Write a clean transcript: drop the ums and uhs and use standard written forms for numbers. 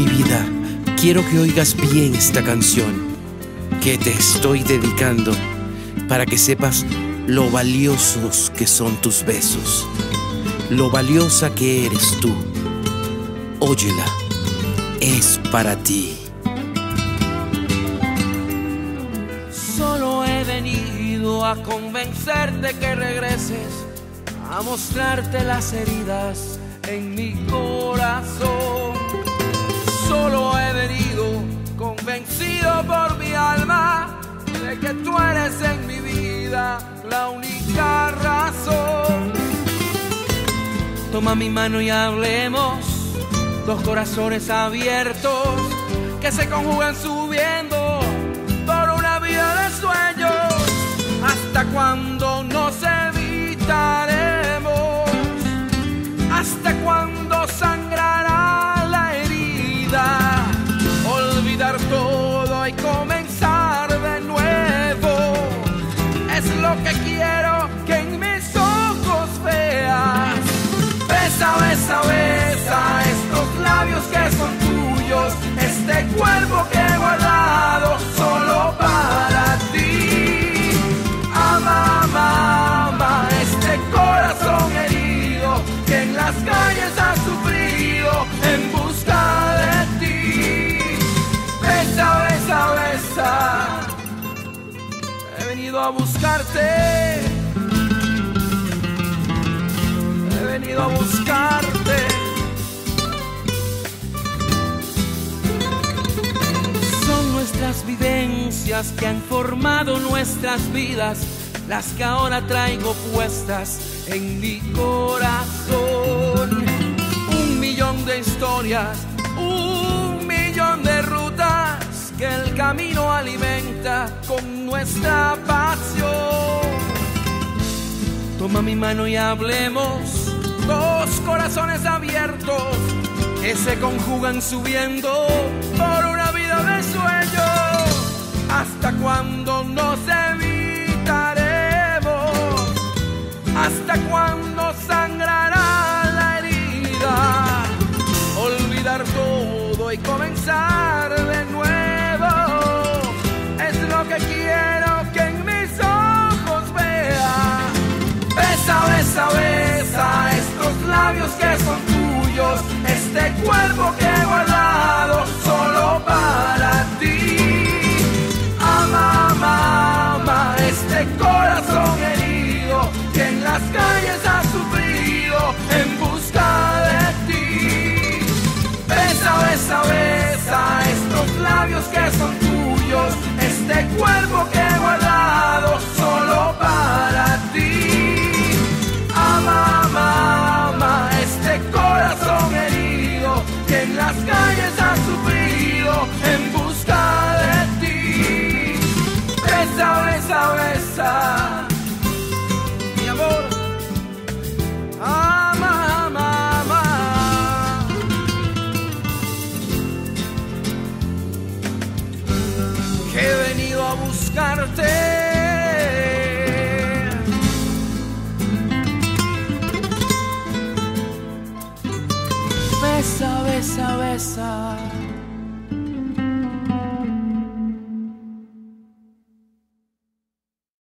Mi vida, quiero que oigas bien esta canción que te estoy dedicando para que sepas lo valiosos que son tus besos, lo valiosa que eres tú. Óyela, es para ti. Solo he venido a convencerte que regreses, a mostrarte las heridas en mi corazón. Solo he venido convencido por mi alma de que tú eres en mi vida la única razón. Toma mi mano y hablemos, dos corazones abiertos que se conjugan subiendo por una vida de sueños. ¿Hasta cuándo nos evitaremos? ¿Hasta cuándo sangrará la herida? Olvidar todo y comenzar de nuevo es lo que quiero que en mis ojos veas. Besa, besa, besa estos labios que son tuyos, este cuerpo que he guardado solo para ti. Ama, ama, ama este corazón herido que en las calles ha sufrido en busca de ti. Besa, besa, besa, he venido a buscarte, he venido a buscarte. Son nuestras vivencias que han formado nuestras vidas, las que ahora traigo puestas en mi corazón. 1.000.000 de historias, 1.000.000 de rutas que el camino alimenta con nuestra pasión. Toma mi mano y hablemos, dos corazones abiertos que se conjugan subiendo por una vida de sueños. ¿Hasta cuándo nos evitaremos? ¿Hasta cuándo sangrará la herida? Olvidar todo y comenzar de nuevo es lo que quiero que en mis ojos vea. Besa, besa, besa estos labios que son tuyos, este cuerpo que he guardado solo para ti. Ama, ama, ama este corazón herido que en las calles ha sufrido en busca de ti. Besa, besa, besa estos labios que son tuyos, este cuerpo que he guardado solo para ti. Ama, ama, ama este corazón herido que en las calles ha sufrido en busca de ti. Besa, besa, besa, mi amor. Ama, ama, ama. Que he venido a buscarte. Besa, besa, besa.